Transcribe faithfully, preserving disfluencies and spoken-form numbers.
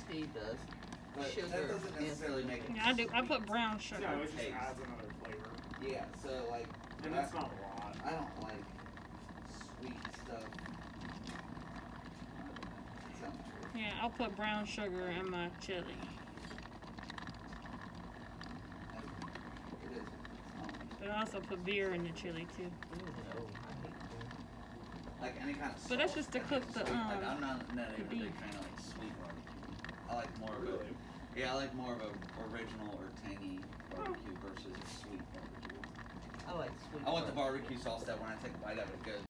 Steve does. But Sugar that doesn't necessarily make it. Yeah, I do. I put brown sugar. No, it just Taste. adds another flavor. Yeah, so like. And that's not a lot. I don't like sweet stuff. That sounds weird. Yeah, I'll put brown sugar in my chili. It is. Um, But I also put beer in the chili too. Ew, no, I hate beer. like any kind of sauce. But that's just to that cook makes the, it sweet. Like, um, I'm not, not the even a big beef. fan of like sweet barbecue. I like more of Really? a. Yeah, I like more of a original or tangy barbecue versus a sweet barbecue. I like sweet. I want the barbecue. barbecue sauce that when I take a bite of it, it goes